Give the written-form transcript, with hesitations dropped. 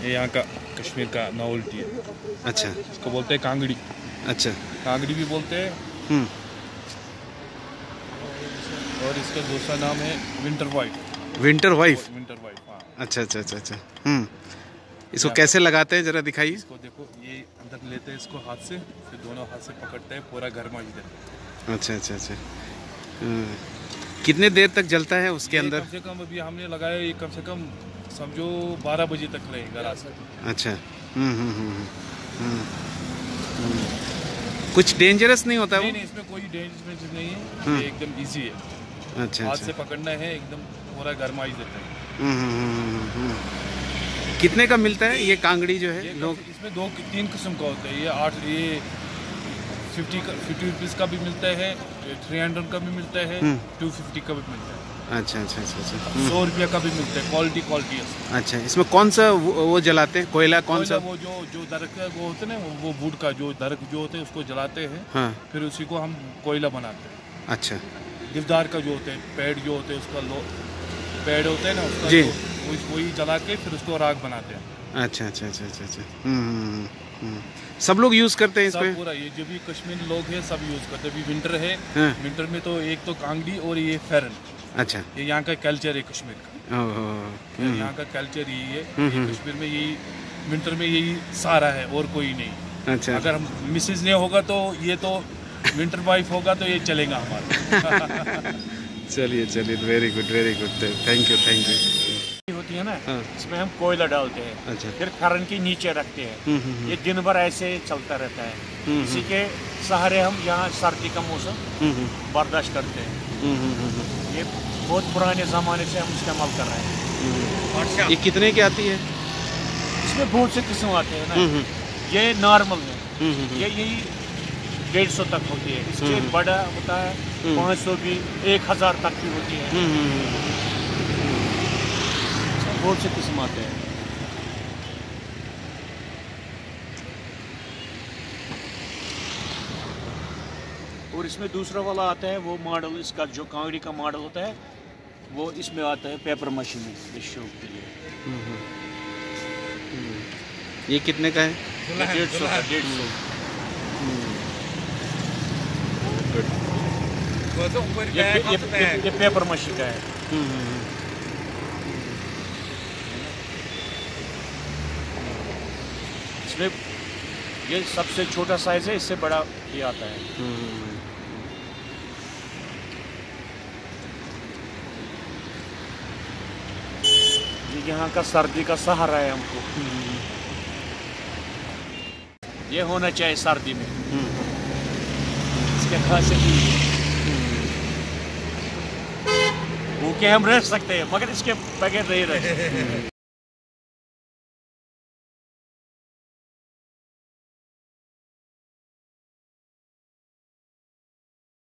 ये यहाँ का कश्मीर का नॉवल्टी है। अच्छा, इसको बोलते हैं कांगड़ी। अच्छा, कांगड़ी भी बोलते हैं। और इसका दूसरा नाम है winter wife. Winter wife. Winter wife, हाँ। अच्छा अच्छा अच्छा अच्छा। इसको कैसे लगाते हैं जरा दिखाइए। इसको देखो, ये अंदर लेते हैं इसको हाथ से, फिर दोनों हाथ से पकड़ते हैं, पूरा घर में देते हैं। अच्छा अच्छा अच्छा। कितने देर तक जलता है उसके अंदर? कम से कम अभी हमने लगाया, ये कम से कम समझो 12 बजे तक रहेगा रात। अच्छा। कुछ डेंजरस नहीं होता? नहीं, इसमें कोई डेंजरस नहीं है, ये एकदम इजी है। अच्छा, हाथ से पकड़ना है, एकदम पूरा गरमाई देता है। कितने का मिलता है ये कांगड़ी जो है लोग? इसमें 2-3 किस्म का होता है। ये 50 रुपीज़ का भी मिलता है, 300 का भी मिलता है, 250 का भी मिलता है। अच्छा अच्छा अच्छा अच्छा। 100 रुपये का भी मिलता है, क्वालिटी है। अच्छा, इसमें कौन सा वो जलाते हैं? कोयला कौन सा? वो जो दरख्त का वो होता है ना, वो वुड का जो दरख्त जो होते हैं उसको जलाते हैं। हाँ। फिर उसी को हम कोयला बनाते हैं। अच्छा। देवदार का जो होता है, पेड़ जो होते हैं, उसका पेड़ होता है ना, उसका वही जला के फिर उसको राख बनाते हैं। अच्छा अच्छा अच्छा अच्छा अच्छा। सब लोग यूज करते हैं इसमें? पूरा, ये जो भी कश्मीरी लोग हैं सब यूज करते हैं। अभी विंटर है। हाँ। विंटर में तो एक तो कांगड़ी और ये फेरन। अच्छा, ये यहाँ का कल्चर है कश्मीर का। यहाँ का कल्चर यही है। कश्मीर में यही विंटर में यही सारा है और कोई नहीं। अच्छा, अगर हम मिसेज ने होगा तो ये तो विंटर वाइफ होगा तो ये चलेगा हमारा। चलिए चलिए, वेरी गुड थैंक यू। होती है ना, इसमें हम कोयला डालते हैं। अच्छा। फिर खरन के नीचे रखते हैं। ये दिन भर ऐसे चलता रहता है। इसी के सहारे हम यहाँ सर्दी का मौसम बर्दाश्त करते हैं। ये बहुत पुराने ज़माने से हम इस्तेमाल कर रहे हैं। ये कितने की आती है? इसमें बहुत से किस्म आते हैं ना। ये नॉर्मल है, ये यही 150 तक होती है। इससे बड़ा होता है 500 भी, 1000 तक भी होती है। बहुत से किस्म आते हैं। और इसमें दूसरा वाला आता है, वो मॉडल इसका जो कांगड़ी का मॉडल होता है वो इसमें आता है पेपर मशीन में, इस शौक के लिए। ये कितने का है? 150 का। 150। ये पेपर मशीन का है। इसमें ये सबसे छोटा साइज है, इससे बड़ा ये आता है। ये यहाँ का सर्दी का सहारा है हमको। ये होना चाहिए सर्दी में। इसके खासियत भूखे हम रह सकते हैं, मगर इसके बगैर नहीं रह सकते।